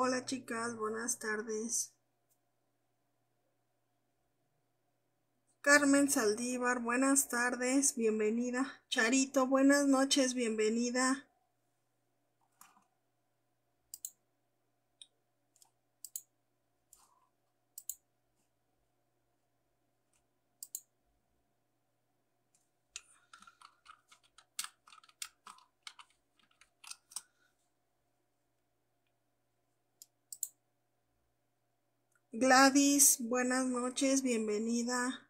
Hola chicas, buenas tardes. Carmen Saldívar, buenas tardes, bienvenida. Charito, buenas noches, bienvenida. Gladys, buenas noches, bienvenida.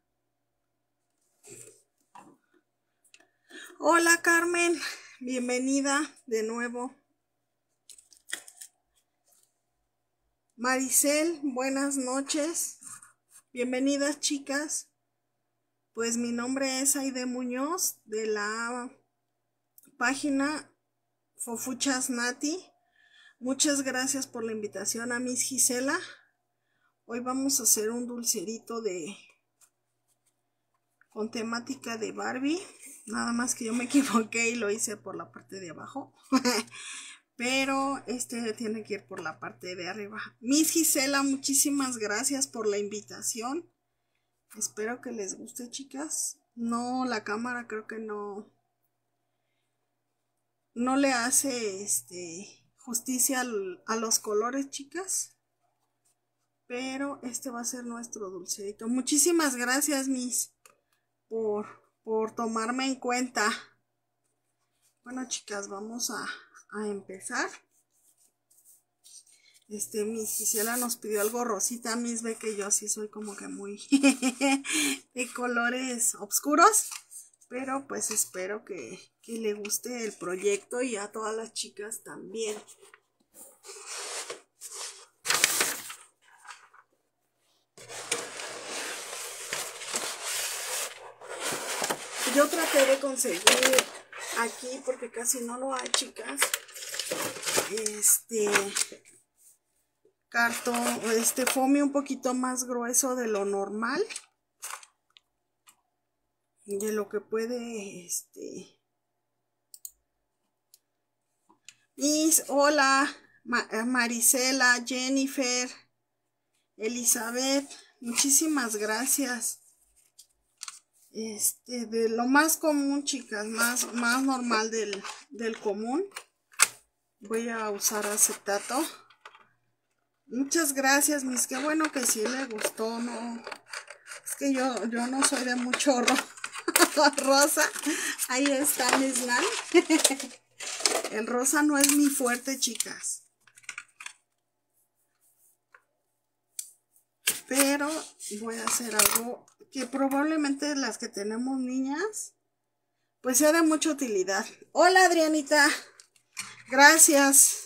Hola Carmen, bienvenida de nuevo. Maricel, buenas noches, bienvenidas chicas. Pues mi nombre es Aide Muñoz de la página Fofuchas Nati. Muchas gracias por la invitación a Miss Gisela. Hoy vamos a hacer un dulcerito con temática de Barbie. Nada más que yo me equivoqué y lo hice por la parte de abajo. Pero este tiene que ir por la parte de arriba. Miss Gisela, muchísimas gracias por la invitación. Espero que les guste, chicas. No, la cámara creo que no le hace justicia a los colores, chicas. Pero este va a ser nuestro dulcerito. Muchísimas gracias, Miss, por tomarme en cuenta. Bueno, chicas, vamos a empezar. Miss Gisela nos pidió algo rosita. Miss ve que yo sí soy como que muy de colores oscuros. Pero pues espero que le guste el proyecto y a todas las chicas también. Yo traté de conseguir aquí, porque casi no lo hay, chicas, cartón, foamy un poquito más grueso de lo normal, de lo que puede, hola, Marisela, Jennifer, Elizabeth, muchísimas gracias. De lo más común, chicas, más normal del común. Voy a usar acetato. Muchas gracias, Miss. Qué bueno que sí le gustó, ¿no? Es que yo no soy de mucho rosa. Ahí está, Miss Lan. El rosa no es mi fuerte, chicas. Pero voy a hacer algo que probablemente las que tenemos niñas, pues sea de mucha utilidad. Hola, Adrianita. Gracias.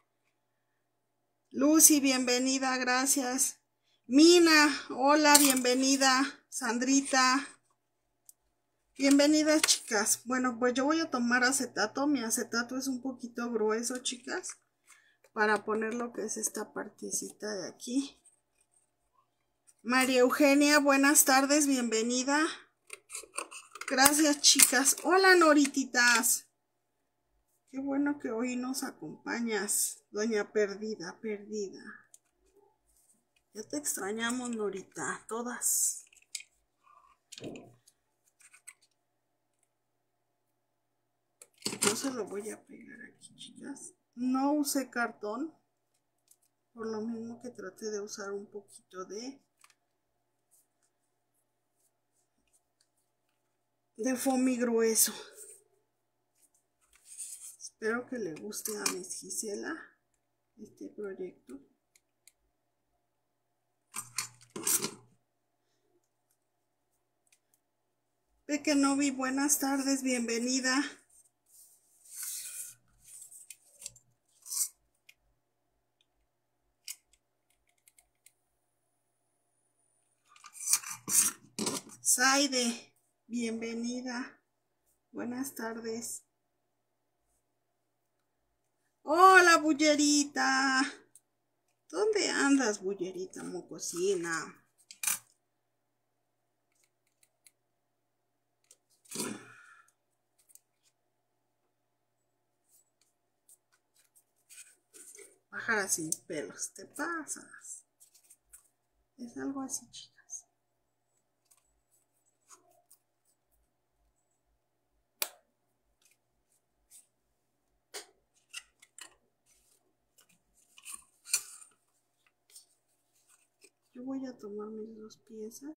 Lucy, bienvenida, gracias. Mina, hola, bienvenida. Sandrita, bienvenidas, chicas. Bueno, pues yo voy a tomar acetato. Mi acetato es un poquito grueso, chicas, para poner lo que es esta partecita de aquí. María Eugenia, buenas tardes, bienvenida. Gracias, chicas. Hola, Norititas. Qué bueno que hoy nos acompañas, doña Perdida. Ya te extrañamos, Norita, todas. Yo se lo voy a pegar aquí, chicas. No usé cartón, por lo mismo que traté de usar un poquito de foamy grueso. Espero que le guste a Miss Gisela este proyecto. Pequenovi, buenas tardes, bienvenida. Saide, bienvenida. Buenas tardes. Hola, Bullerita. ¿Dónde andas, Bullerita, mocosina? pájara sin pelos, te pasas. Es algo así, chicas. Yo voy a tomar mis 2 piezas.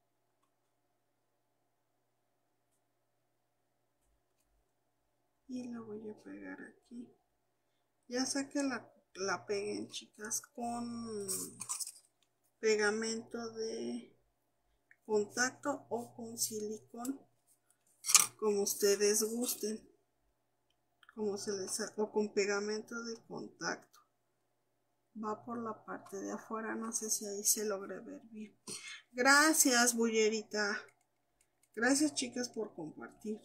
Y la voy a pegar aquí. Ya sea que la peguen, chicas, con pegamento de contacto o con silicón, como ustedes gusten, como se les o con pegamento de contacto. Va por la parte de afuera, no sé si ahí se logre ver bien. Gracias, Bullerita. Gracias, chicas, por compartir.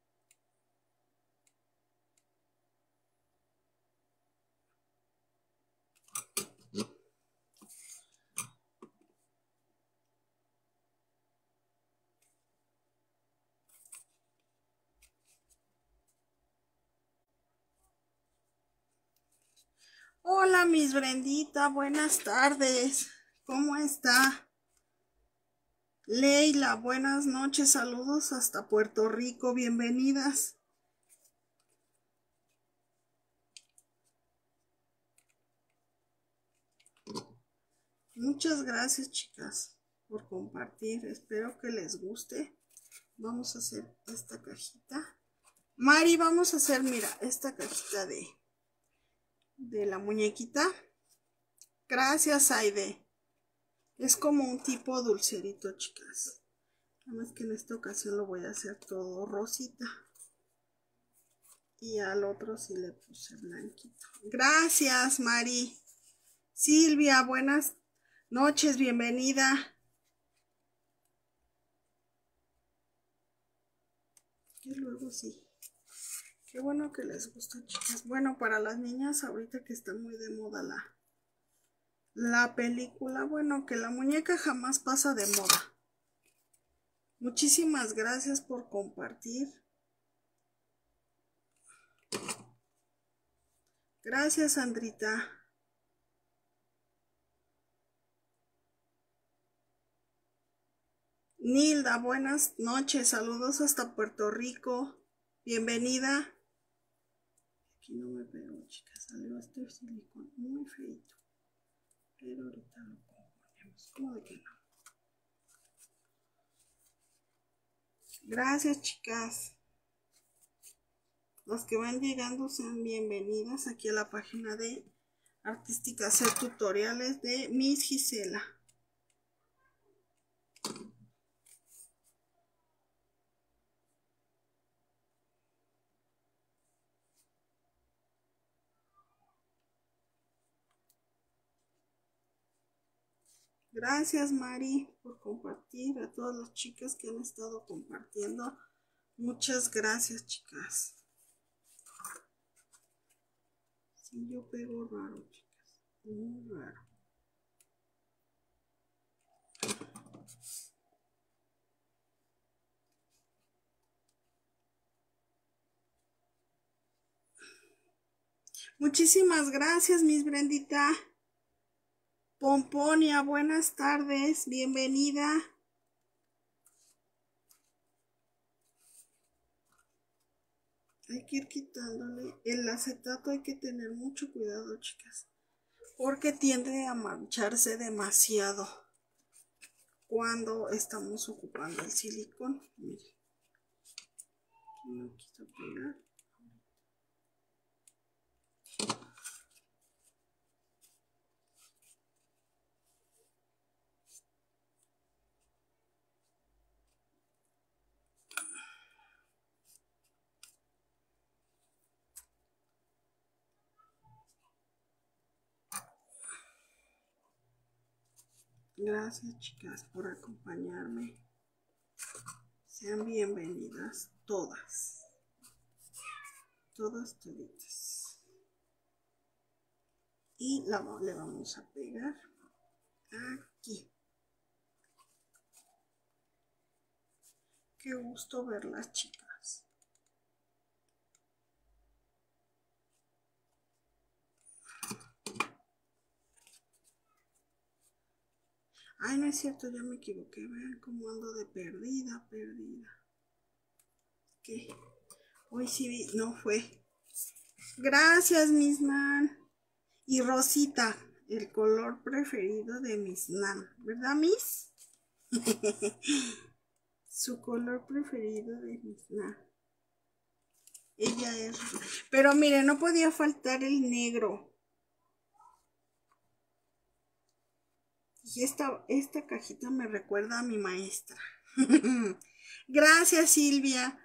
Hola, Miss Brendita, buenas tardes. ¿Cómo está? Leila, buenas noches, saludos hasta Puerto Rico, bienvenidas. Muchas gracias, chicas, por compartir, espero que les guste. Vamos a hacer esta cajita. Mari, vamos a hacer, mira, esta cajita de la muñequita. Gracias, Aide. Es como un tipo dulcerito, chicas. Nada más que en esta ocasión lo voy a hacer todo rosita. Y al otro sí le puse blanquito. Gracias, Mari. Silvia, buenas noches, bienvenida. Y luego sí. Qué bueno que les gusta, chicas. Bueno, para las niñas ahorita que está muy de moda la película, bueno, que la muñeca jamás pasa de moda. Muchísimas gracias por compartir. Gracias, Sandrita. Nilda, buenas noches. Saludos hasta Puerto Rico. Bienvenida. Aquí no me pegó, chicas. Salió este silicón muy feito. Pero ahorita lo componemos. ¿Cómo de que no? Gracias, chicas. Los que van llegando sean bienvenidas aquí a la página de Artística Hacer Tutoriales de Miss Gisela. Gracias, Mari, por compartir. A todas las chicas que han estado compartiendo. Muchas gracias, chicas. Sí, yo pego raro, chicas. Muy raro. Muchísimas gracias, Miss Brendita. Pomponia, buenas tardes. Bienvenida. Hay que ir quitándole el acetato, hay que tener mucho cuidado, chicas, porque tiende a mancharse demasiado cuando estamos ocupando el silicón. Miren, no quiso pegar. Gracias, chicas, por acompañarme. Sean bienvenidas todas. Todas, toditas. Y le vamos a pegar aquí. Qué gusto verlas, chicas. Ay, no es cierto, ya me equivoqué. Vean cómo ando de perdida. ¿Qué? Hoy sí, no fue. Gracias, Miss Nan. Y Rosita, el color preferido de Miss Nan, ¿verdad, Miss? Su color preferido de Miss Nan. Ella es... Pero mire, no podía faltar el negro. Y esta cajita me recuerda a mi maestra. Gracias, Silvia.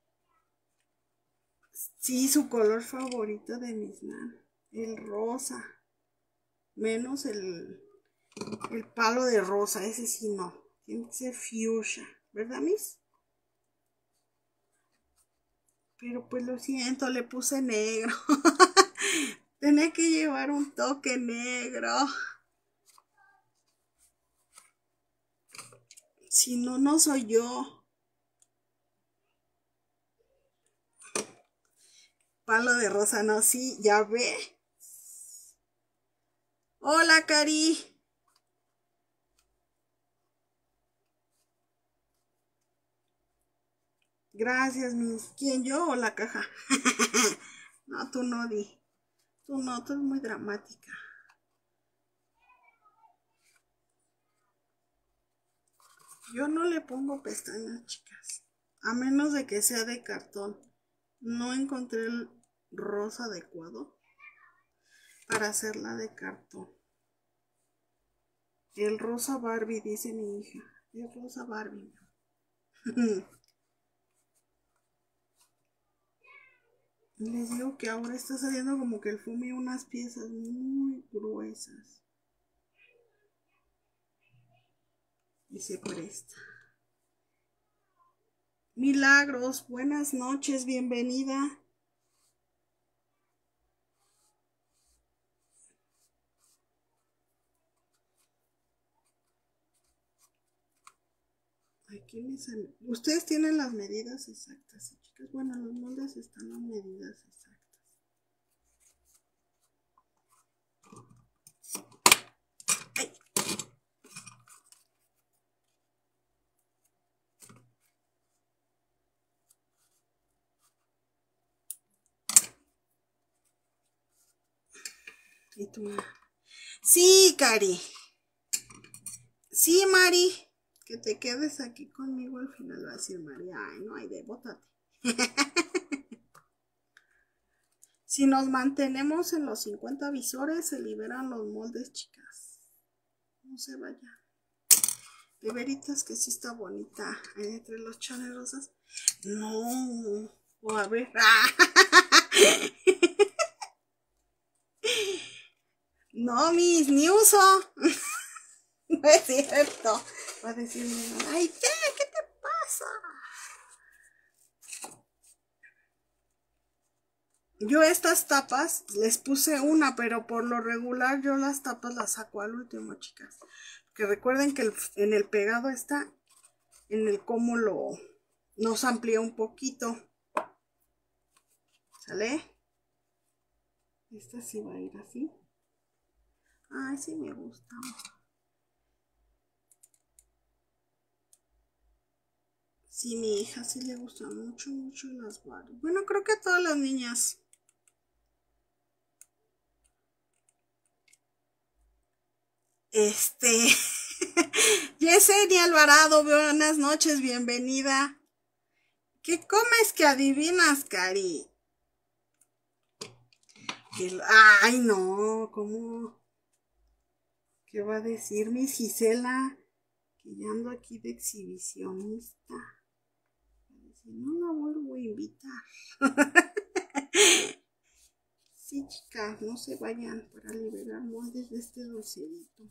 Sí, su color favorito de Miss Nan. El rosa. Menos el palo de rosa. Ese sí no. Tiene que ser fuchsia. ¿Verdad, Miss? Pero pues lo siento, le puse negro. Tenía que llevar un toque negro. Si no, no soy yo. Palo de rosa, no, sí, ya ve. Hola, Cari. Gracias, Miss. ¿Quién, yo o la caja? No, tú no, Di. Tú no, tú eres muy dramática. Yo no le pongo pestañas, chicas. A menos de que sea de cartón. No encontré el rosa adecuado para hacerla de cartón. El rosa Barbie, dice mi hija. El rosa Barbie. Les digo que ahora está saliendo como que el fume unas piezas muy gruesas. Y se presta. Milagros, buenas noches, bienvenida. Aquí me sale. Ustedes tienen las medidas exactas, ¿sí, chicas? Bueno, en los moldes están las medidas exactas. ¡Ay! ¿Y tú? Sí, Cari. Sí, Mari. Que te quedes aquí conmigo al final va a decir María. Ay, no hay de bótate. Si nos mantenemos en los 50 visores, se liberan los moldes, chicas. No se vayan. De veritas que sí está bonita. Entre los chones rosas. No. O a ver. No, Miss, ni uso. No es cierto. Va a decirme, ay, ¿qué te pasa? Yo estas tapas les puse una, pero por lo regular yo las tapas las saco al último, chicas. Que recuerden que en el pegado está, en el cómo nos amplía un poquito. ¿Sale? Esta sí va a ir así. Ay, sí me gusta. Sí, mi hija sí le gustan mucho las Barbie. Bueno, creo que a todas las niñas. Yesenia Alvarado, buenas noches, bienvenida. ¿Qué comes que adivinas, Cari? Ay, no, ¿cómo? ¿Qué va a decir mi Gisela? Que ya ando aquí de exhibicionista. No la vuelvo a invitar. Sí, chicas, no se vayan para liberar moldes de este dulcerito.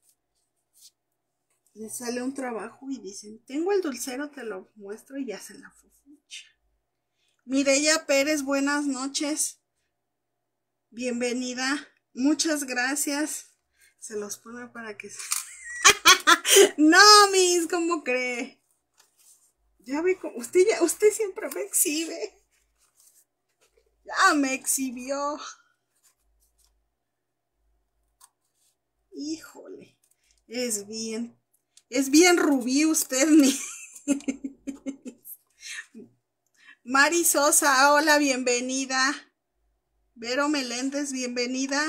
Les sale un trabajo y dicen, tengo el dulcero, te lo muestro y ya se la fufucha. Mireya Pérez, buenas noches. Bienvenida. Muchas gracias. Se los pone para que... No, Miss, ¿cómo cree? Ya ve, usted siempre me exhibe. Ya me exhibió. Híjole, es bien Es bien rubí usted, mi. Mari Sosa, hola, bienvenida. Vero Meléndez, bienvenida.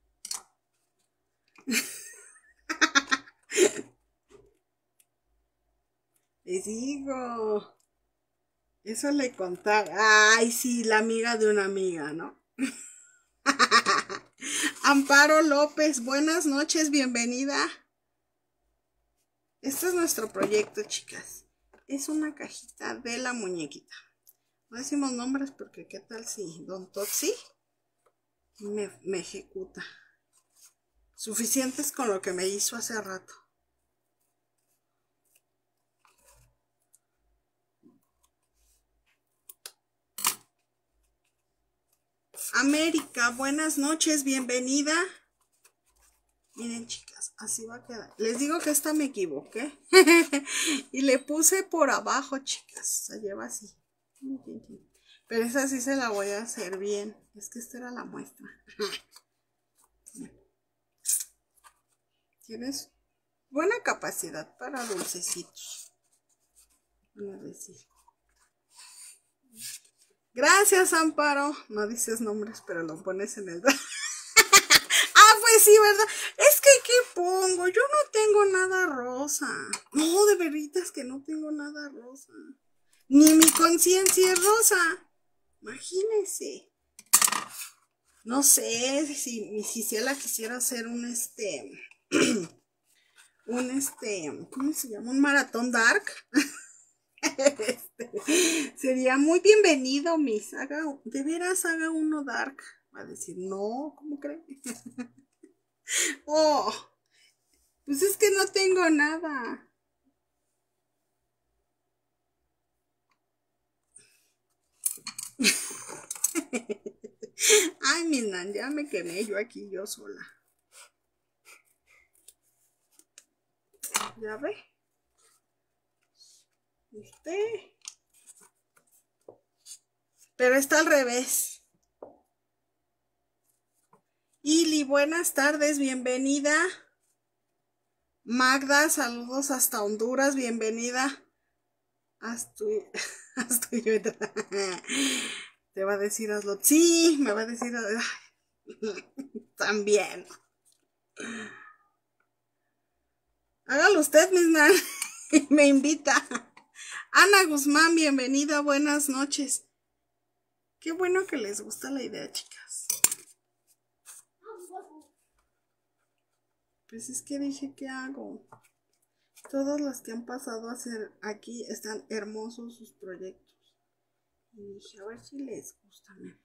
Les digo, eso le contaba. Ay, sí, la amiga de una amiga, ¿no? Amparo López, buenas noches, bienvenida. Este es nuestro proyecto, chicas. Es una cajita de la muñequita. No decimos nombres porque qué tal si Don Totsi me ejecuta. Suficientes con lo que me hizo hace rato. América, buenas noches, bienvenida. Miren, chicas, así va a quedar. Les digo que esta me equivoqué. Y le puse por abajo, chicas. Se lleva así. Pero esa sí se la voy a hacer bien. Es que esta era la muestra. Tienes buena capacidad para dulcecitos. Voy a decir. Gracias, Amparo. No dices nombres, pero lo pones en el... Ah, pues sí, ¿verdad? Es que, ¿qué pongo? Yo no tengo nada rosa. No, de veritas que no tengo nada rosa. Ni mi conciencia es rosa. Imagínense. No sé si Ciela quisiera hacer un ¿cómo se llama? Un maratón dark. Sería muy bienvenido, Miss. De veras haga uno dark. Va a decir, no, ¿cómo cree? Oh, pues es que no tengo nada. Ay, mi nan, ya me quemé yo aquí, yo sola. ¿Ya ve? Usted. Pero está al revés. Ili, buenas tardes, bienvenida. Magda, saludos hasta Honduras, bienvenida. Te va a decir hazlo. Sí, me va a decir. También. Hágalo usted, misma. Me invita. Ana Guzmán, bienvenida, buenas noches. Qué bueno que les gusta la idea, chicas. Pues es que dije, ¿qué hago? Todos los que han pasado a hacer aquí están hermosos sus proyectos. Y dije, a ver si les gustan.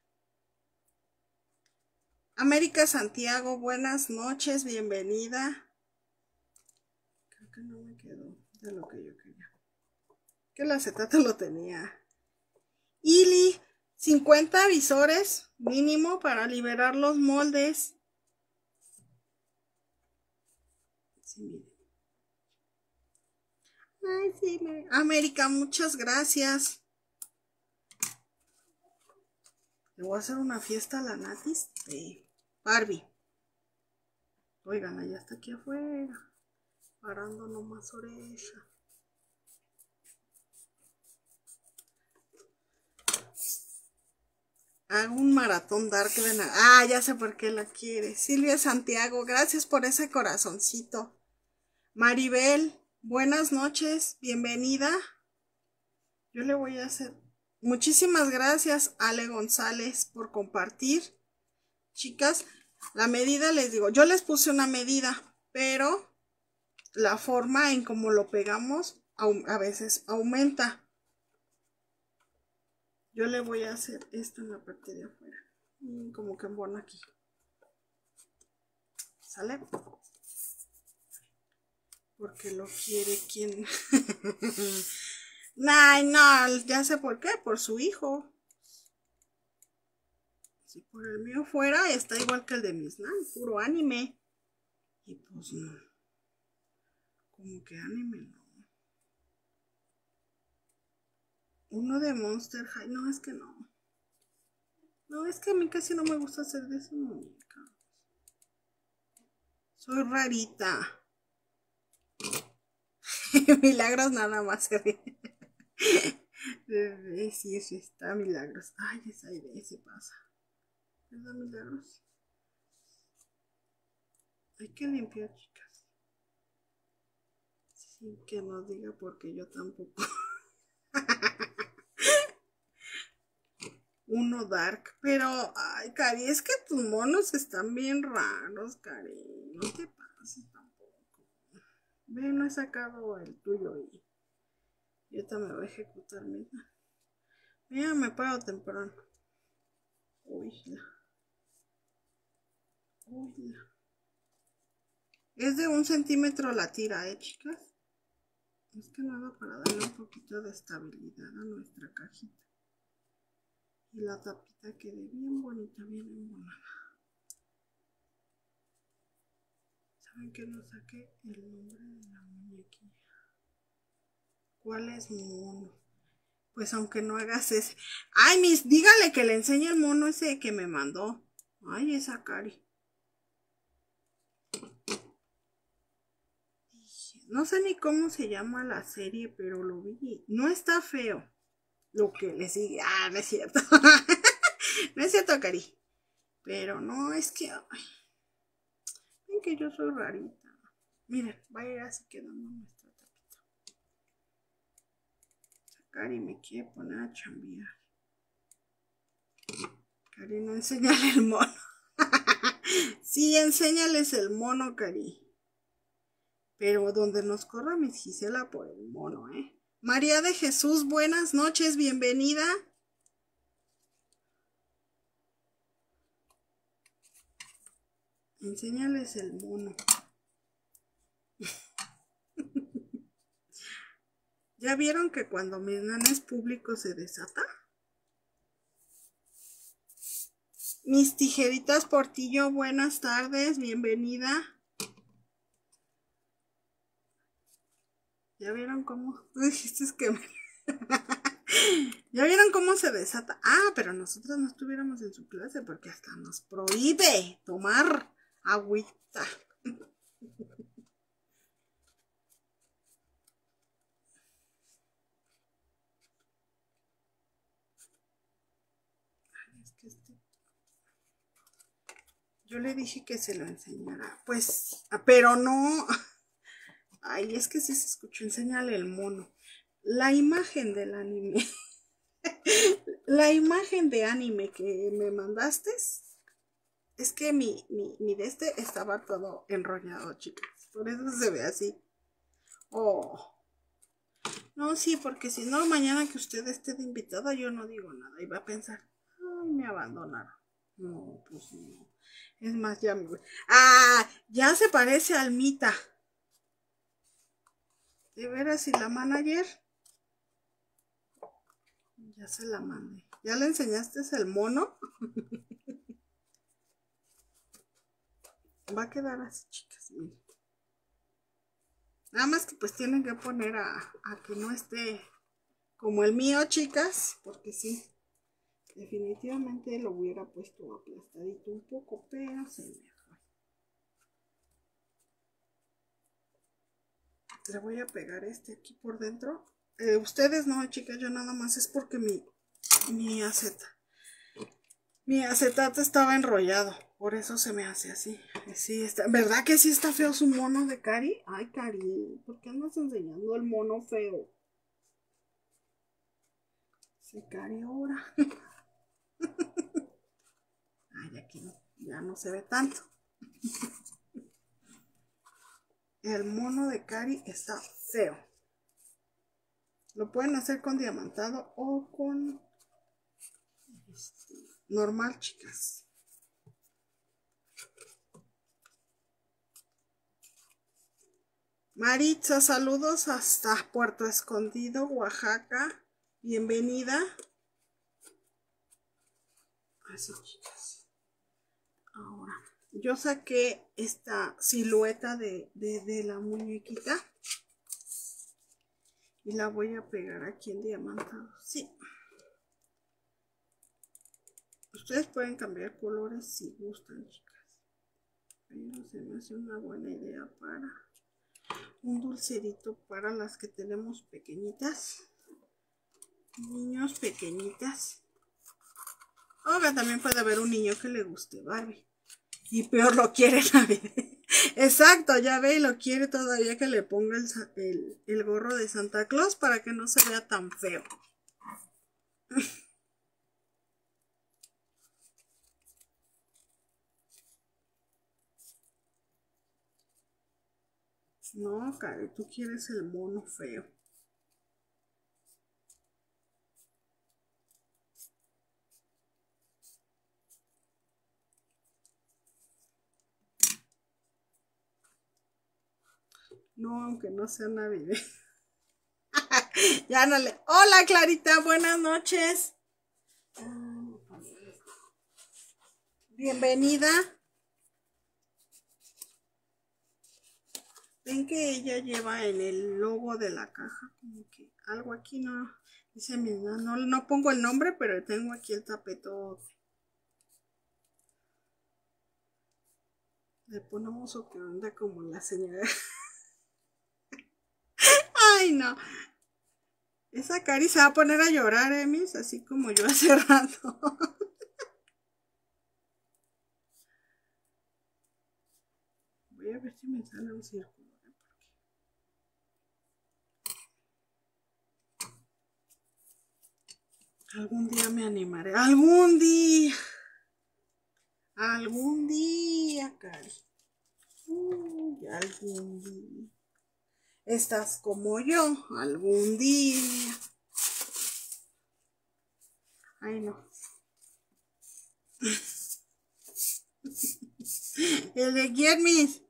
América Santiago, buenas noches, bienvenida. Creo que no me quedó de lo que yo quería. Que el acetato lo tenía. Ili, 50 visores mínimo para liberar los moldes. Sí, miren. Ay, sí, América, muchas gracias. Le voy a hacer una fiesta a la Natis de Barbie. Oigan, allá está aquí afuera. Parando nomás oreja. Hago un maratón dark de nada. Ah, ya sé por qué la quiere. Silvia Santiago, gracias por ese corazoncito. Maribel, buenas noches, bienvenida. Yo le voy a hacer. Muchísimas gracias, Ale González, por compartir. Chicas, la medida les digo, yo les puse una medida, pero la forma en cómo lo pegamos a veces aumenta. Yo le voy a hacer esto en la parte de afuera. Como que embona aquí. ¿Sale? Porque lo quiere quien. Ay, no, ya sé por qué, por su hijo. Si por el mío fuera, está igual que el de mis nan, puro anime. Y pues no. Como que anime no. Uno de Monster High. No, es que no. No, es que a mí casi no me gusta hacer de esa muñeca. Soy rarita. Milagros nada más se ríe. Sí, sí, está Milagros. Ay, esa idea se pasa. ¿Verdad, Milagros? Hay que limpiar, chicas. Sin que nos diga porque yo tampoco. Uno dark, pero, ay, Cari, es que tus monos están bien raros, Cari. No te pases tampoco. Ve, no he sacado el tuyo y yo también me voy a ejecutar, mira. Mira, me paro temprano. Uy, uy. Es de 1 centímetro la tira, chicas. Es que nada para darle un poquito de estabilidad a nuestra cajita. Y la tapita quede bien bonita, bien embonada. ¿Saben que no saqué el nombre de la muñequilla? ¿Cuál es mono? Pues aunque no hagas ese. Ay, Miss, dígale que le enseñe el mono ese que me mandó. Ay, esa Cari. No sé ni cómo se llama la serie, pero lo vi. No está feo. Lo que le sigue. Ah, no es cierto. No es cierto, Cari. Pero no, es que. Ay, ven que yo soy rarita. Miren, va a ir así quedando nuestra tapita. Cari me quiere poner a chambear. Cari, no enséñale el mono. Sí, enséñales el mono, Cari. Pero donde nos corra mi Gisela por el mono, ¿eh? María de Jesús, buenas noches, bienvenida. Enséñales el mono. ¿Ya vieron que cuando mi nana es público se desata? Mis tijeritas Portillo, buenas tardes, bienvenida. ¿Ya vieron cómo? Dijiste que ¿Ya vieron cómo se desata? Ah, pero nosotros no estuviéramos en su clase porque hasta nos prohíbe tomar agüita. Yo le dije que se lo enseñara. Pues, pero no. Ay, es que sí se escuchó. Enséñale el mono. La imagen del anime. La imagen de anime que me mandaste. Es que mi de este estaba todo enrollado, chicas. Por eso se ve así. Oh. No, sí, porque si no, mañana que usted esté de invitada, yo no digo nada. Y va a pensar, ay, me abandonaron. No, pues no. Es más, ya me voy. ¡Ah! Ya se parece a Almita. De veras, y la manager. Ya se la mandé. ¿Ya le enseñaste el mono? Va a quedar así, chicas. Miren. Nada más que pues tienen que poner a que no esté como el mío, chicas. Porque sí. Definitivamente lo hubiera puesto aplastadito un poco, pero se me fue. Le voy a pegar este aquí por dentro. Ustedes no, chicas, yo nada más es porque mi acetato estaba enrollado. Por eso se me hace así. Sí, está. ¿Verdad que sí está feo su mono de Cari? Ay, Cari, ¿por qué andas enseñando el mono feo? Sí, Cari, ahora. Ay, aquí no, ya no se ve tanto. El mono de Cari está feo. Lo pueden hacer con diamantado o con normal, chicas. Maritza, saludos hasta Puerto Escondido, Oaxaca. Bienvenida. Así, chicas. Ahora, yo saqué esta silueta de la muñequita y la voy a pegar aquí en diamantado. Sí. Ustedes pueden cambiar colores si gustan, chicas. Pero se me hace una buena idea para... un dulcerito para las que tenemos pequeñitas. Niños pequeñitas. Ahora también puede haber un niño que le guste Barbie. Y peor lo quiere Navidad. Exacto, ya ve, y lo quiere todavía que le ponga el gorro de Santa Claus para que no se vea tan feo. No, Cari, tú quieres el mono feo. No, aunque no sea Navidad. Ya no le... Hola, Clarita, buenas noches. Bienvenida. Ven que ella lleva en el logo de la caja como que algo aquí no... Dice mi no, no pongo el nombre, pero tengo aquí el tapetote. Le ponemos o que onda como la señora. Ay, no. Esa Cari se va a poner a llorar, Miss, así como yo hace rato. Voy a ver si me sale un círculo. Algún día me animaré. Algún día. Algún día, Cari. Algún día. Estás como yo. Algún día. Ay, no. El de Guillermis.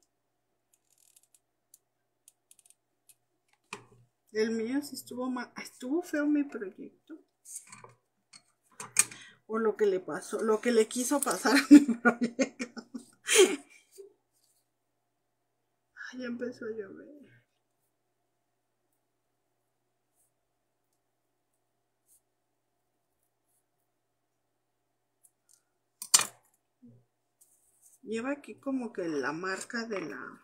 El mío sí estuvo mal. Estuvo feo mi proyecto. O lo que le pasó, lo que le quiso pasar a mi proyecto. Ay, ya empezó a llover. Lleva aquí como que la marca de la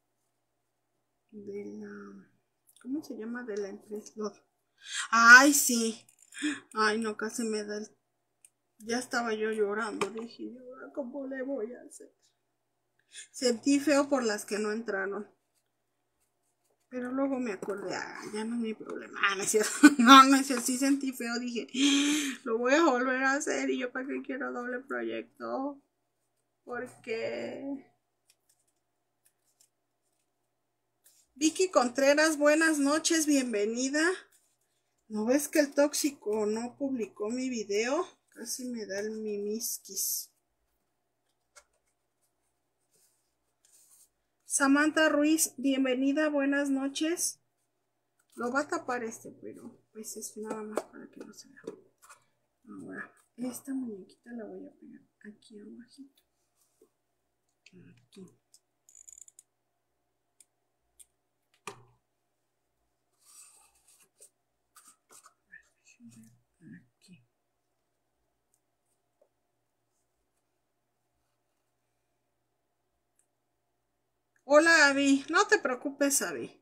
¿cómo se llama? De la empresa. Ay, sí. Ay, no, casi me da ya estaba yo llorando. Dije, ¿cómo le voy a hacer? Sentí feo por las que no entraron. Pero luego me acordé, ya no es mi problema. No es cierto. No es cierto. Sí sentí feo. Dije, lo voy a volver a hacer. Y yo, ¿para qué quiero doble proyecto? Porque... Vicky Contreras, buenas noches, bienvenida. ¿No ves que el tóxico no publicó mi video? Casi me da el mimisquis. Samantha Ruiz, bienvenida, buenas noches. Lo va a tapar pero pues es nada más para que no se vea. Ahora, esta muñequita la voy a pegar aquí abajito. Aquí. Aquí. Hola, Abby. No te preocupes, Abby.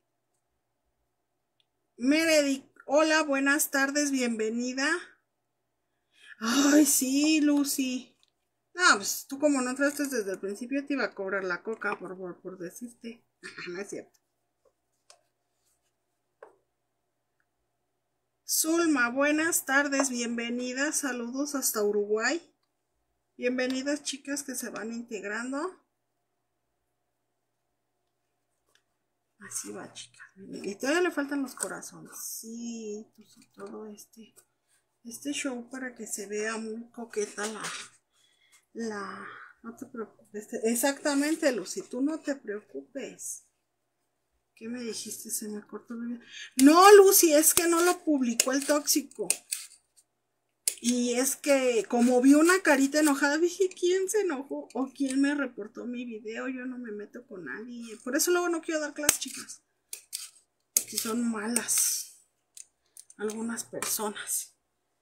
Meredith, hola, buenas tardes, bienvenida. Ay, sí, Lucy. No, pues tú como no entraste desde el principio te iba a cobrar la coca por decirte. No es cierto. Zulma, buenas tardes, bienvenidas, saludos hasta Uruguay. Bienvenidas chicas que se van integrando. Así va, chicas. Y todavía le faltan los corazoncitos y todo este show para que se vea muy coqueta no te preocupes. Exactamente, Lucy, tú no te preocupes. ¿Qué me dijiste? Se me cortó el video. No, Lucy, es que no lo publicó el tóxico. Y es que como vi una carita enojada, dije, ¿quién se enojó? ¿O quién me reportó mi video? Yo no me meto con nadie. Por eso luego no quiero dar clases, chicas. Que son malas algunas personas.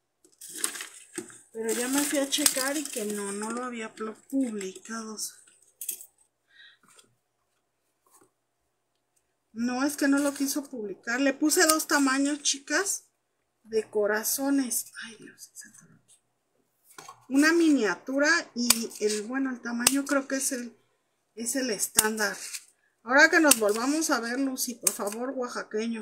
Pero ya me fui a checar y que no lo había publicado. No, es que no lo quiso publicar. Le puse 2 tamaños, chicas, de corazones. Ay, Dios. Una miniatura y el tamaño creo que es el estándar. Ahora que nos volvamos a ver, Lucy, por favor, oaxaqueño.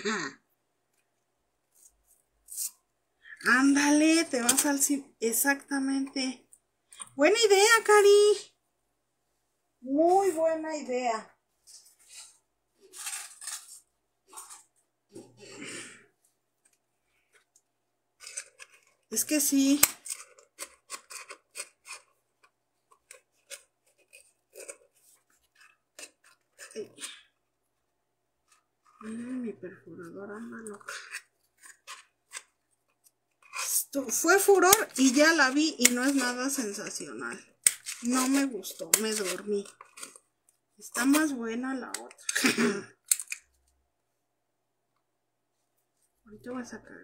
Ándale, te vas al cine. Exactamente. Buena idea, Cari. Muy buena idea. Es que sí. Miren, mi perforadora anda loca. Fue furor y ya la vi y no es nada sensacional. No me gustó, me dormí. Está más buena la otra. Ahorita voy a sacar,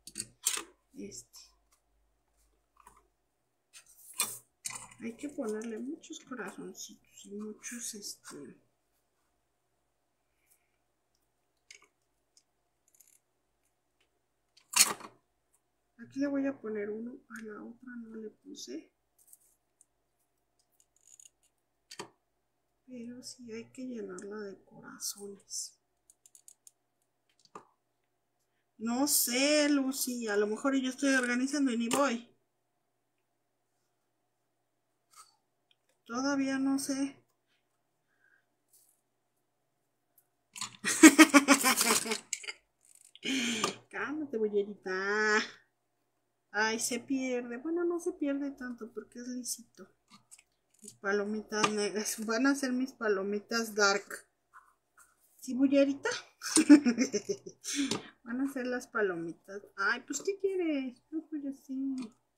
Hay que ponerle muchos corazoncitos y muchos, Aquí le voy a poner uno, a la otra no le puse. Pero sí hay que llenarla de corazones. No sé, Lucy, a lo mejor yo estoy organizando y ni voy. Todavía no sé. Cálmate, bollerita. Ay, se pierde. Bueno, no se pierde tanto porque es lisito. Mis palomitas negras. Van a ser mis palomitas dark. ¿Sí, bollerita? Van a ser las palomitas. Ay, pues, ¿qué quieres? No, pues así.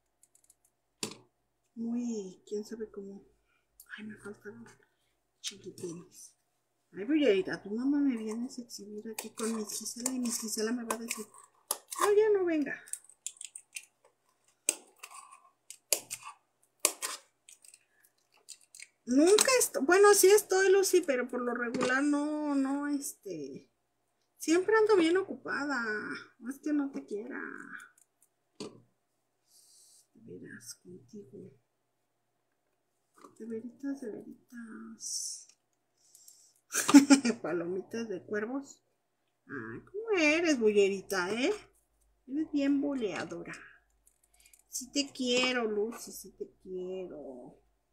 Muy, quién sabe cómo. Ay, me faltan chiquitines. Ay, bollerita, tu mamá me vienes a exhibir aquí con mi Gisela y mi Gisela me va a decir, no, ya no venga. Nunca estoy, bueno, sí estoy, Lucy, pero por lo regular no, siempre ando bien ocupada. No es que no te quiera. De veras, contigo. De veritas, de veritas. Palomitas de cuervos. Ay, ¿cómo eres, bullerita, Eres bien boleadora. Sí te quiero, Lucy, sí te quiero.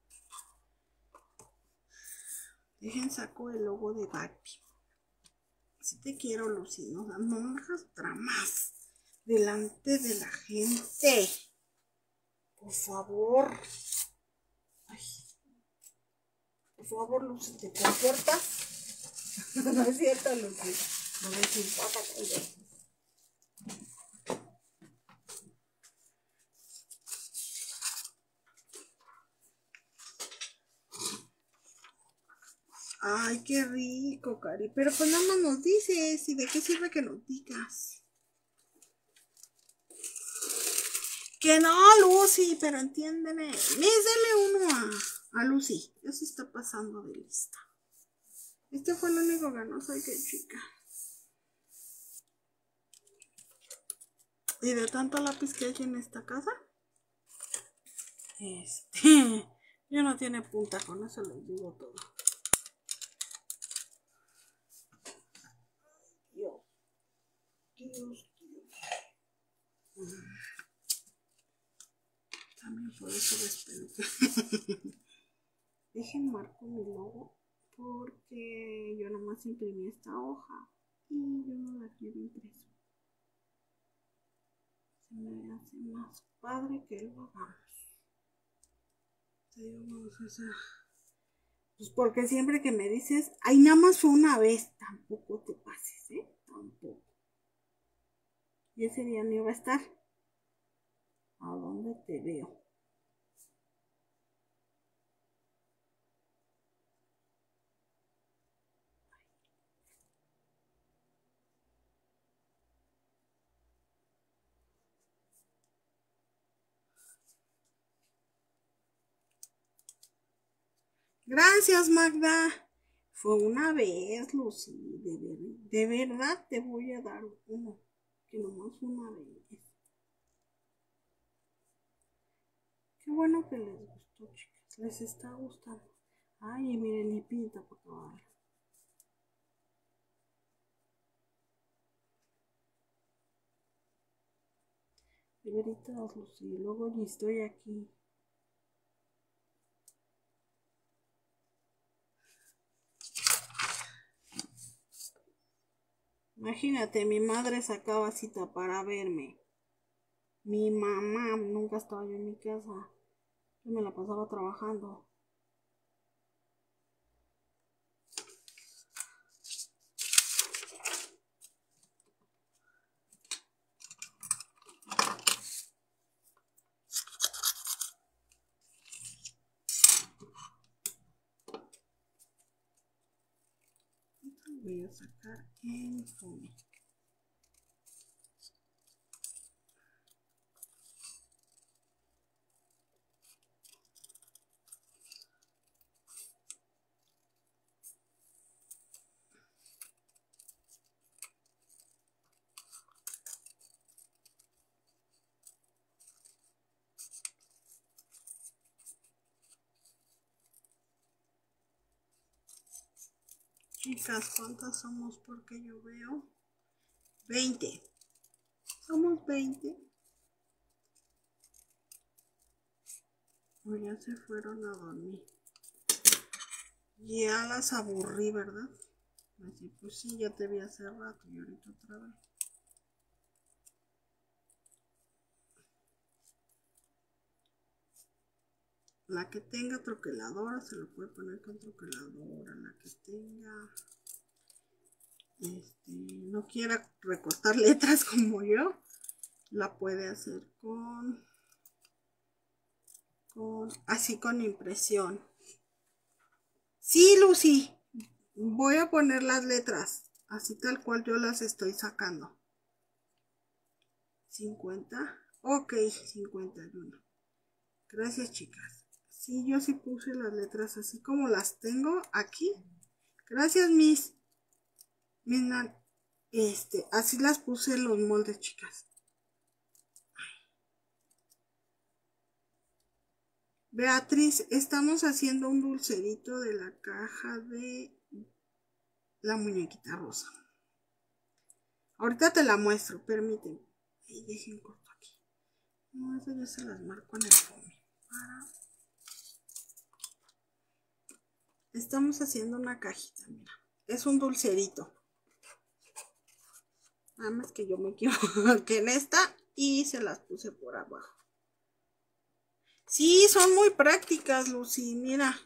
Dejen saco el logo de Barbie. Sí te quiero, Lucy, no hagas dramas delante de la gente. Por favor. Ay. Por favor, Lucy, ¿te comportas? No es cierto, Lucy. No les importa que ay, qué rico, Cari. Pero pues nada más nos dices. ¿Y de qué sirve que nos digas? Que no, Lucy, pero entiéndeme. Dale uno a Lucy. Ya se está pasando de lista. Este fue el único que no soy que chica. Y de tanto lápiz que hay en esta casa, ya no tiene punta, con eso les digo todo. Dios. También por eso despeluca. Dejen marco mi logo porque yo nomás imprimí esta hoja y yo no la quiero impreso. Se me hace más padre que lo hagamos. Te digo, vamos a hacer. Pues porque siempre que me dices, ay, nada más fue una vez, tampoco te pases, tampoco. Y ese día no iba a estar. ¿A dónde te veo? Gracias, Magda. Fue una vez, Lucy, de verdad te voy a dar uno, que nomás una vez. Qué bueno que les gustó, chicas, les está gustando. Ay, miren, y pinta para acabar. De veritas, Lucy, luego ni estoy aquí. Imagínate, mi madre sacaba cita para verme. Mi mamá nunca estaba yo en mi casa. Yo me la pasaba trabajando. Voy a sacar el fondo. Chicas, ¿cuántas somos? Porque yo veo 20. Somos 20. O ya se fueron a dormir. Ya las aburrí, ¿verdad? Así, pues sí, ya te vi hace rato y ahorita otra vez. La que tenga troqueladora se lo puede poner con troqueladora. La que tenga no quiera recortar letras como yo, la puede hacer así con impresión. Sí, Lucy, voy a poner las letras así tal cual yo las estoy sacando. 50, ok, 51. Gracias, chicas. Sí, yo sí puse las letras así como las tengo aquí. Gracias, mis así las puse en los moldes, chicas. Beatriz, estamos haciendo un dulcerito de la caja de la muñequita rosa. Ahorita te la muestro, permíteme. Ahí dejen corto aquí. No, eso ya se las marco en el fondo. Estamos haciendo una cajita, mira. Es un dulcerito. Nada más que yo me equivoqué en esta y se las puse por abajo. Sí, son muy prácticas, Lucy, mira.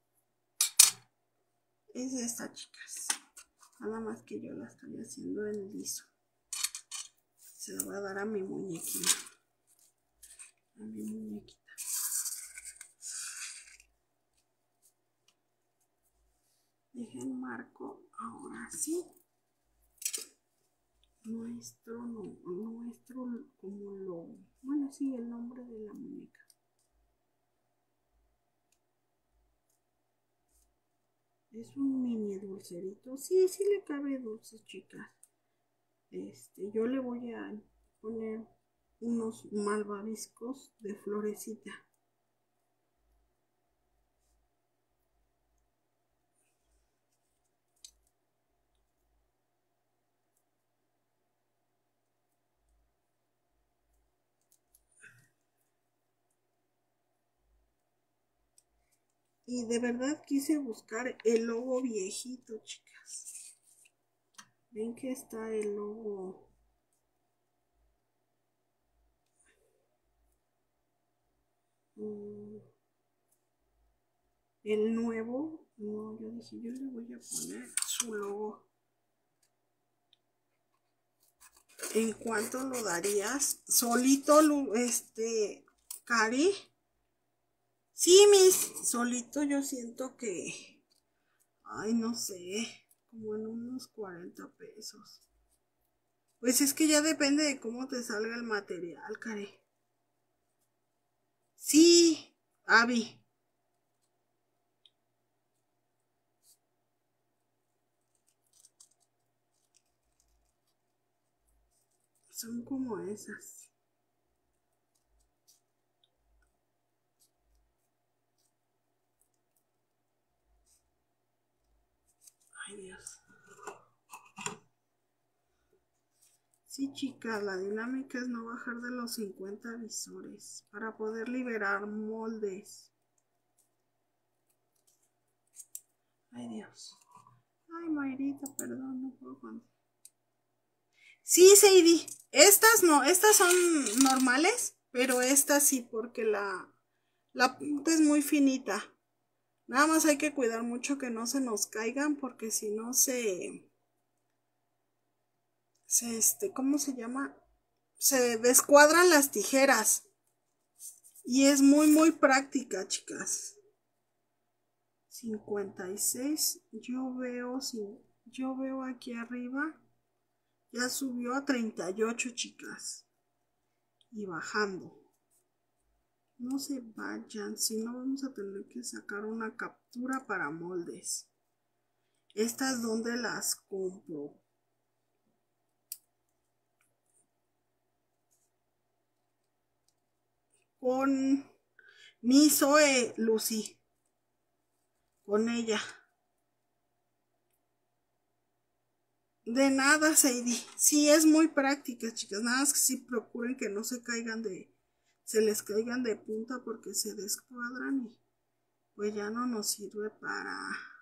Es esta, chicas. Nada más que yo la estoy haciendo en liso. Se la voy a dar a mi muñequita. A mi muñequita. Dejen marco ahora sí. Nuestro como lo... Bueno, sí, el nombre de la muñeca. Es un mini dulcerito. Sí, sí le cabe dulces, chicas. Yo le voy a poner unos malvaviscos de florecita. Y de verdad quise buscar el logo viejito, chicas. Ven que está el logo. El nuevo. No, yo dije, yo le voy a poner su logo. ¿En cuánto lo darías? Solito, Cari. Sí, solito yo siento que, ay, no sé, como en unos 40 pesos. Pues es que ya depende de cómo te salga el material, Cari. Sí, Abby. Son como esas. Ay, Dios. Sí, chicas, la dinámica es no bajar de los 50 visores para poder liberar moldes. Ay, Dios. Ay, Mayrita, perdón, no puedo contar. Sí, Sadie, estas no, estas son normales, pero estas sí, porque la punta es muy finita. Nada más hay que cuidar mucho que no se nos caigan, porque si no ¿cómo se llama? Se descuadran las tijeras. Y es muy práctica, chicas. 56, yo veo aquí arriba, ya subió a 38, chicas. Y bajando. No se vayan, si no vamos a tener que sacar una captura para moldes. Estas donde las compro. Con mi Zoe Lucy. Con ella. De nada, Sadie. Sí, es muy práctica, chicas. Nada más que sí procuren que no se caigan se les caigan de punta porque se descuadran y pues ya no nos sirve para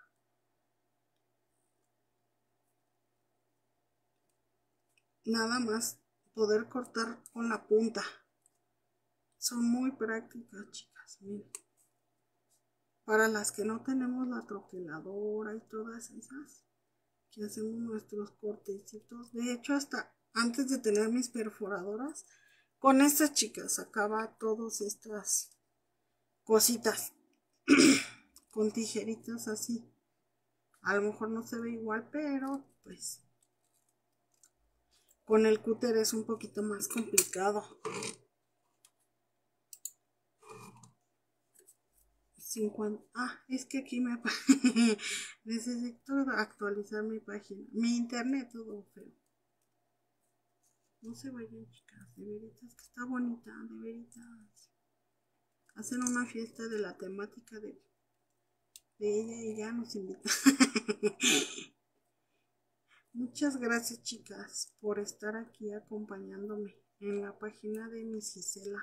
nada más poder cortar con la punta. Son muy prácticas, chicas. Miren. Para las que no tenemos la troqueladora y todas esas, que hacemos nuestros cortecitos. De hecho, hasta antes de tener mis perforadoras, con estas chicas sacaba todas estas cositas con tijeritas así. A lo mejor no se ve igual, pero pues con el cúter es un poquito más complicado. 50. Es que aquí me necesito actualizar mi página, mi internet, todo feo. No se vayan, chicas, de veritas que está bonita, de veritas. Hacen una fiesta de la temática de ella y ya nos invita. Muchas gracias, chicas, por estar aquí acompañándome en la página de Miss Gisela.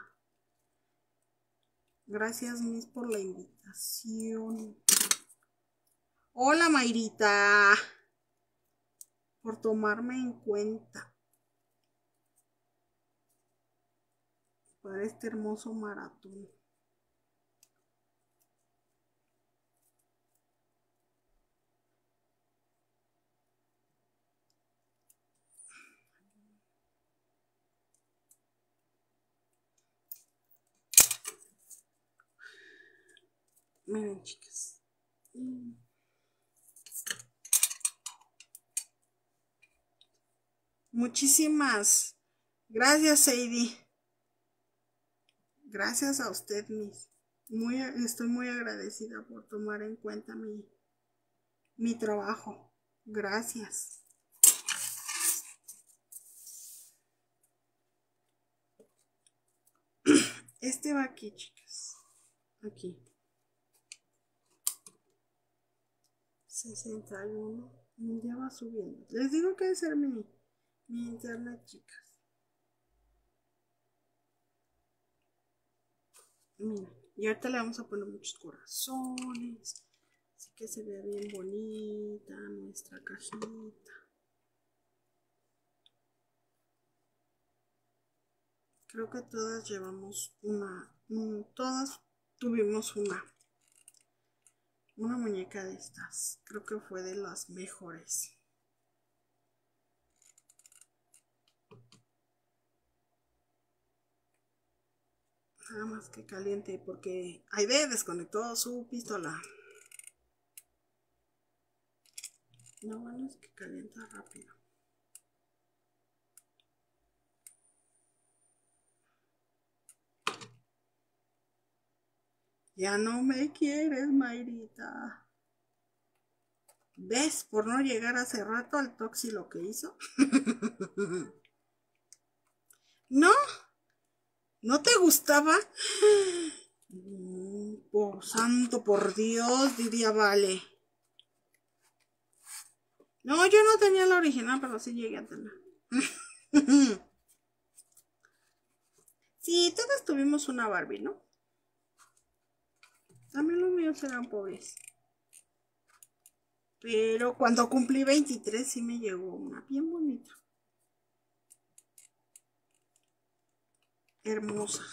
Gracias, Miss, por la invitación. Hola, Mayrita, por tomarme en cuenta para este hermoso maratón. Miren, chicas. Muchísimas gracias, Sadie. Gracias a usted, Miss. Estoy muy agradecida por tomar en cuenta mi trabajo. Gracias. Este va aquí, chicas. Aquí. 61. Ya va subiendo. Les digo que debe ser mi internet, chicas. Miren. Y ahorita le vamos a poner muchos corazones. Así que se vea bien bonita nuestra cajita. Creo que todas llevamos todas tuvimos una muñeca de estas. Creo que fue de las mejores. Nada más que caliente porque Aide desconectó su pistola. No, bueno, es que calienta rápido. Ya no me quieres, Mayrita. ¿Ves? Por no llegar hace rato al Toxi lo que hizo. ¿No? ¿No te gustaba? Por santo, por Dios, diría Vale. No, yo no tenía la original, pero sí llegué a tener. Sí, todos tuvimos una Barbie, ¿no? También los míos eran pobres. Pero cuando cumplí 23 sí me llegó una bien bonita. Hermosa.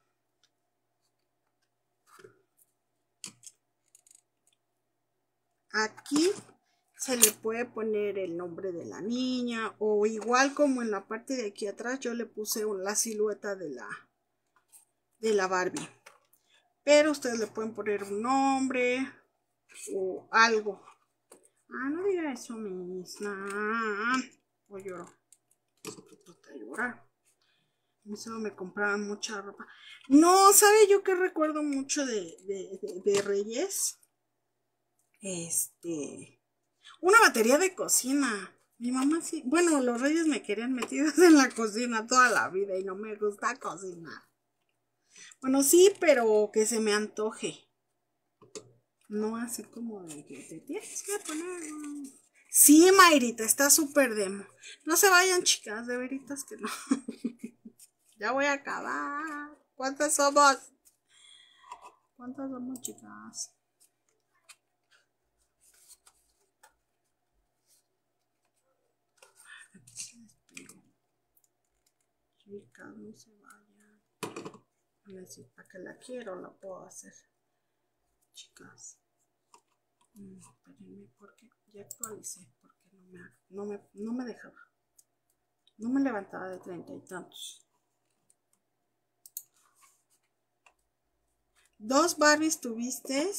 Aquí se le puede poner el nombre de la niña o igual como en la parte de aquí atrás yo le puse la silueta de la Barbie. Pero ustedes le pueden poner un nombre o algo. Ah, no diga eso, mis. O lloro. Trata de llorar. Eso me compraban mucha ropa. No, ¿sabe yo qué recuerdo mucho de Reyes? Una batería de cocina. Mi mamá sí. Bueno, los Reyes me querían metidos en la cocina toda la vida y no me gusta cocinar. Bueno, sí, pero que se me antoje. No así como de que te tienes que poner. Sí, Mayrita, está súper demo. No se vayan, chicas, de veritas que no. Ya voy a acabar. ¿Cuántas somos? ¿Cuántas somos, chicas? Chicas, no se vayan. A decir, ¿para qué la quiero? La puedo hacer. Chicas. Espérenme, porque ya actualicé. Porque no me dejaba. No me levantaba de 30 y tantos. 2 Barbies tuviste.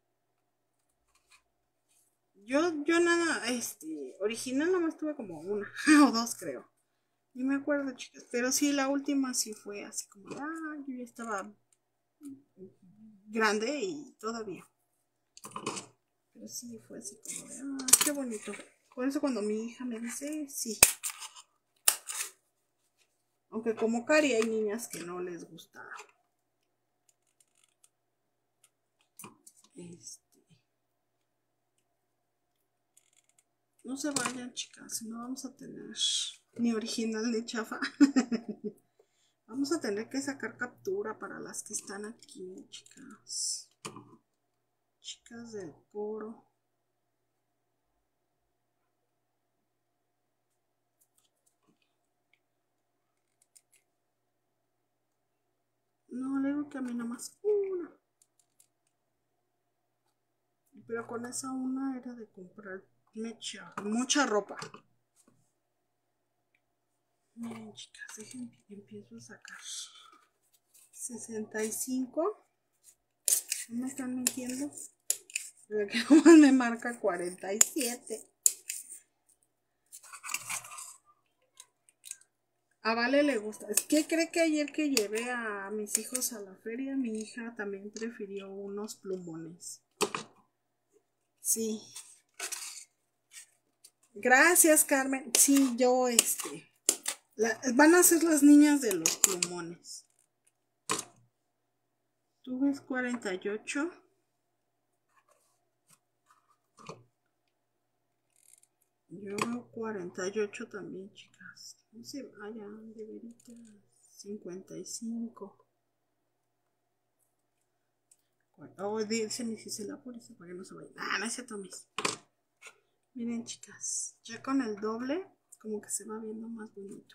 Yo nada, original nomás tuve como una o 2 creo. Ni me acuerdo, chicas. Pero sí, la última sí fue así como, yo ya estaba grande y todavía. Pero sí fue así como de, qué bonito. Por eso cuando mi hija me dice, sí. Aunque como Cari hay niñas que no les gusta. No se vayan, chicas, no vamos a tener ni original ni chafa. Vamos a tener que sacar captura para las que están aquí, chicas. Chicas del coro. No, le digo que a mí nomás una. Pero con esa una era de comprar mucha ropa. Miren, chicas, déjenme que empiezo a sacar. 65. ¿No me están mintiendo? Pero que nomás me marca 47. A Vale le gusta. ¿Qué cree que ayer que llevé a mis hijos a la feria, mi hija también prefirió unos plumones? Sí. Gracias, Carmen. Sí, yo, van a ser las niñas de los plumones. ¿Tú ves 48? Yo veo 48 también, chicas. No se vayan, de veritas. 55. Oh, dicen, si se la policía para que no se vayan. No es cierto, mis. Miren, chicas, ya con el doble, como que se va viendo más bonito.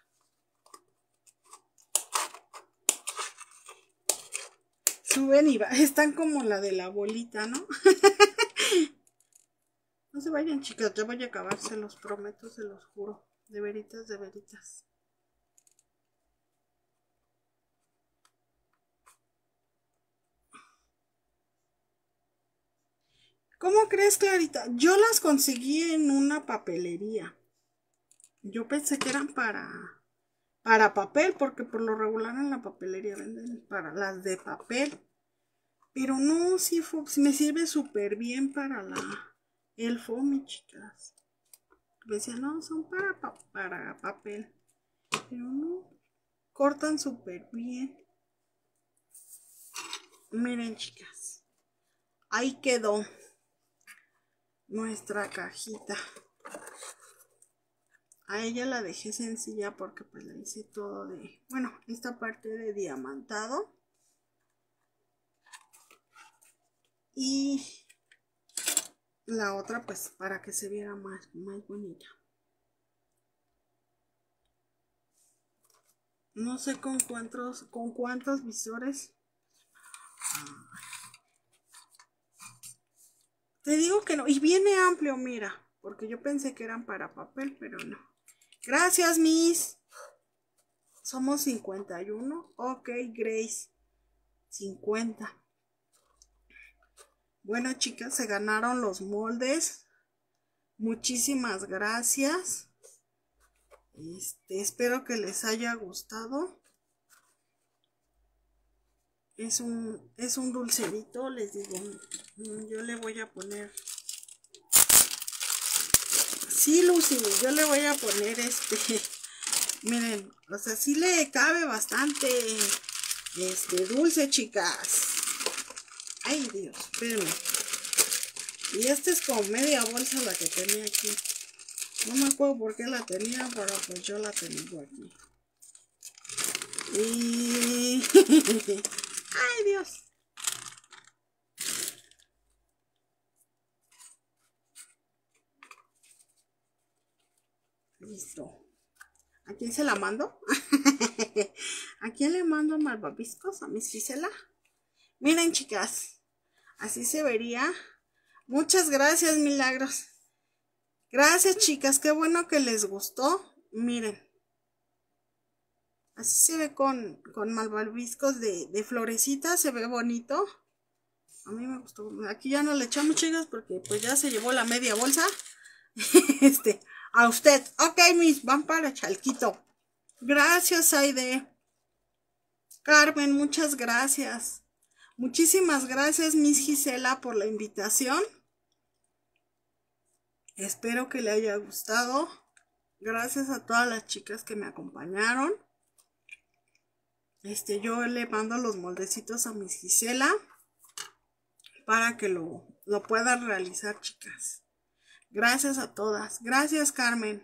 Suben y están como la de la bolita, ¿no? No se vayan, chicas, ya voy a acabar, se los prometo, se los juro. De veritas, de veritas. ¿Cómo crees, Clarita? Yo las conseguí en una papelería. Yo pensé que eran para papel, porque por lo regular en la papelería venden para las de papel. Pero no, sí me sirve súper bien para el foamy, chicas. Me decían, no, son para papel. Pero no. cortan súper bien. Miren, chicas, ahí quedó nuestra cajita. A ella la dejé sencilla porque pues la hice todo de, bueno, esta parte de diamantado. Y la otra pues para que se viera más bonita. No sé con cuántos visores. Te digo que no. Y viene amplio, mira. Porque yo pensé que eran para papel, pero no. Gracias, Miss. Somos 51. Ok, Grace. 50. Bueno, chicas, se ganaron los moldes. Muchísimas gracias. Espero que les haya gustado. Es un dulcerito, les digo. Yo le voy a poner. Sí, Lucy, yo le voy a poner Miren, o sea, sí le cabe bastante dulce, chicas. Ay, Dios, espérenme. Y es como media bolsa la que tenía aquí. No me acuerdo por qué la tenía, pero pues yo la tengo aquí. Y... Ay, Dios. Listo. ¿A quién se la mando? ¿A quién le mando malvaviscos? ¿A Miss Gisela? Miren, chicas. Así se vería. Muchas gracias, Milagros. Gracias, chicas. Qué bueno que les gustó. Miren. Así se ve con malvaviscos de florecitas. Se ve bonito. A mí me gustó. Aquí ya no le echamos, chicas, porque pues ya se llevó la media bolsa. A usted. Ok, Miss. Van para Chalquito. Gracias, Aide. Carmen, muchas gracias. Muchísimas gracias, Miss Gisela, por la invitación. Espero que le haya gustado. Gracias a todas las chicas que me acompañaron. Yo le mando los moldecitos a Miss Gisela para que lo puedan realizar, chicas. Gracias a todas. Gracias, Carmen.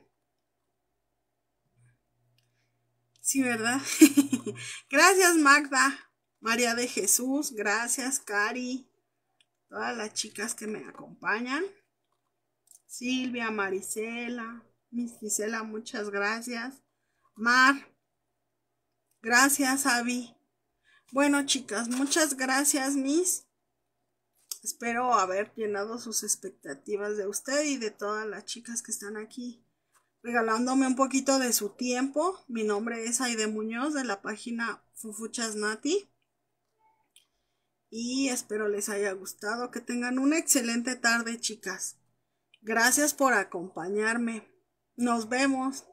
Sí, ¿verdad? Gracias, Magda. María de Jesús. Gracias, Cari. Todas las chicas que me acompañan. Silvia, Marisela, Miss Gisela, muchas gracias. Mar, gracias, Avi. Bueno, chicas, muchas gracias, Miss. Espero haber llenado sus expectativas de usted y de todas las chicas que están aquí regalándome un poquito de su tiempo. Mi nombre es Aide Muñoz de la página Fufuchas Nati. Y espero les haya gustado. Que tengan una excelente tarde, chicas. Gracias por acompañarme. Nos vemos.